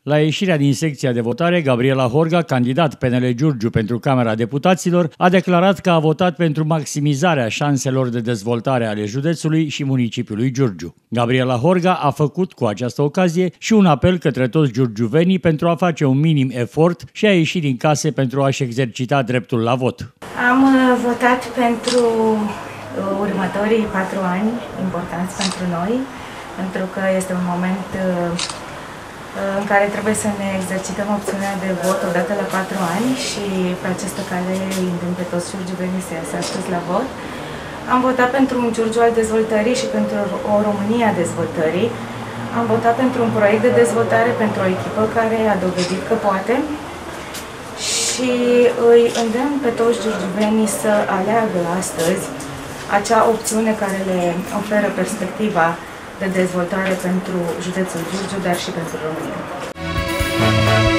La ieșirea din secția de votare, Gabriela Horga, candidat PNL Giurgiu pentru Camera Deputaților, a declarat că a votat pentru maximizarea șanselor de dezvoltare ale județului și municipiului Giurgiu. Gabriela Horga a făcut cu această ocazie și un apel către toți giurgiuvenii pentru a face un minim efort și a ieși din case pentru a-și exercita dreptul la vot. Am votat pentru următorii 4 ani importanți pentru noi, pentru că este un moment în care trebuie să ne exercităm opțiunea de vot odată la 4 ani și pe această cale îi îndemn pe toți giurgiuvenii să iasă astăzi la vot. Am votat pentru un Giurgiu al dezvoltării și pentru o România a dezvoltării. Am votat pentru un proiect de dezvoltare, pentru o echipă care a dovedit că poate și îi îndemn pe toți giurgiuvenii să aleagă astăzi acea opțiune care le oferă perspectiva de dezvoltare pentru județul Giurgiu, dar și pentru România.